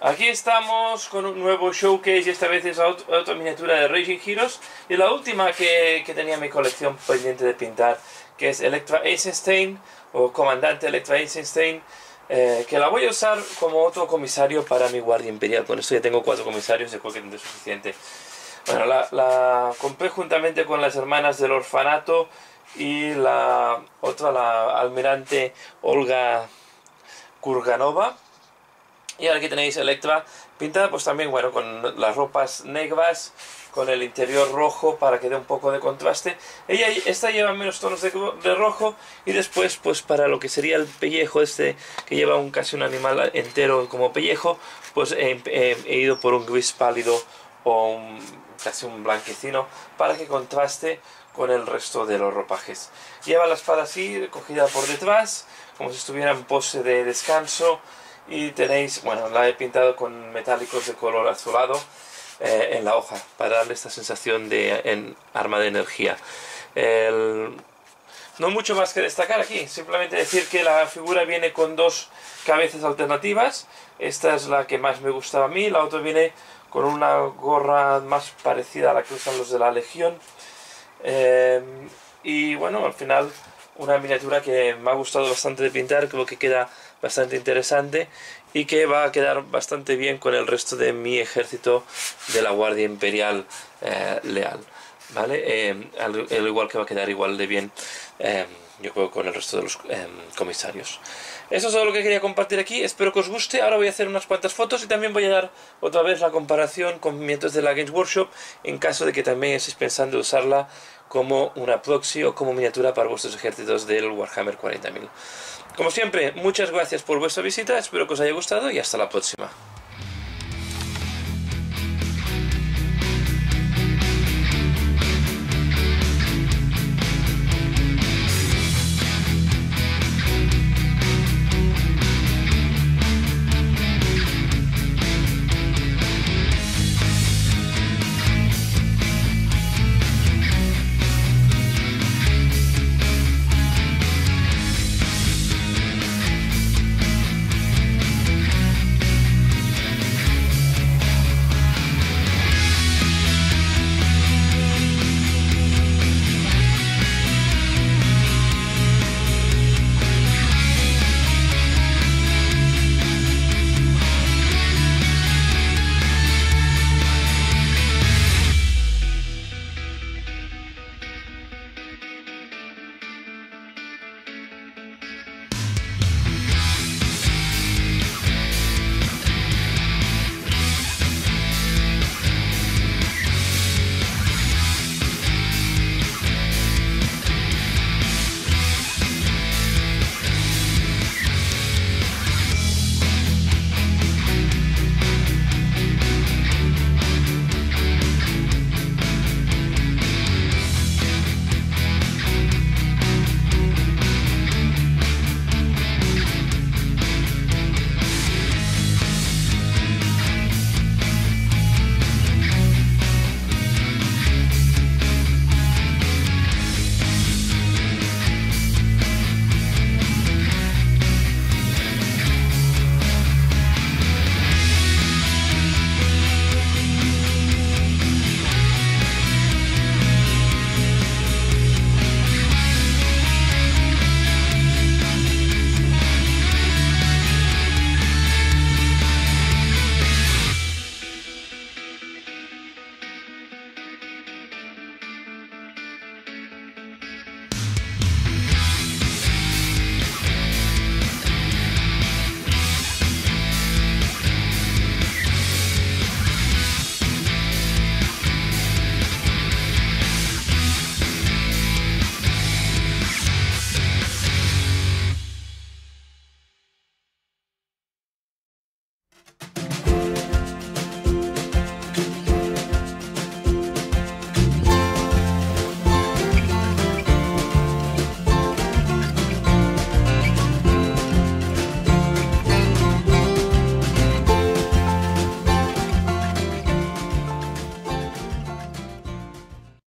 Aquí estamos con un nuevo showcase y esta vez es otra miniatura de Raging Heroes y la última que tenía en mi colección pendiente de pintar, que es Elektra Eisenstein o Comandante Elektra Eisenstein, que la voy a usar como otro comisario para mi Guardia Imperial. Con esto ya tengo 4 comisarios, yo creo que tendré suficiente. Bueno, la compré juntamente con las hermanas del orfanato y la otra, la almirante Olga Kurganova. Y ahora aquí tenéis Elektra pintada pues también, bueno, con las ropas negras, con el interior rojo para que dé un poco de contraste. Esta lleva menos tonos de rojo, y después pues para lo que sería el pellejo este, que lleva casi un animal entero como pellejo, pues he ido por un gris pálido o casi un blanquecino para que contraste con el resto de los ropajes. Lleva la espada así, cogida por detrás, como si estuviera en pose de descanso. Y tenéis, bueno, la he pintado con metálicos de color azulado en la hoja para darle esta sensación de arma de energía. No mucho más que destacar aquí, simplemente decir que la figura viene con 2 cabezas alternativas. Esta es la que más me gustaba a mí, la otra viene con una gorra más parecida a la que usan los de la Legión. Y bueno, al final una miniatura que me ha gustado bastante de pintar, creo que queda bastante interesante y que va a quedar bastante bien con el resto de mi ejército de la Guardia Imperial leal, ¿vale? Al igual que va a quedar igual de bien, yo creo, con el resto de los comisarios. Eso es todo lo que quería compartir aquí, espero que os guste. Ahora voy a hacer unas cuantas fotos y también voy a dar otra vez la comparación con miniaturas de la Games Workshop, en caso de que también estéis pensando usarla como una proxy o como miniatura para vuestros ejércitos del Warhammer 40.000. Como siempre, muchas gracias por vuestra visita, espero que os haya gustado y hasta la próxima.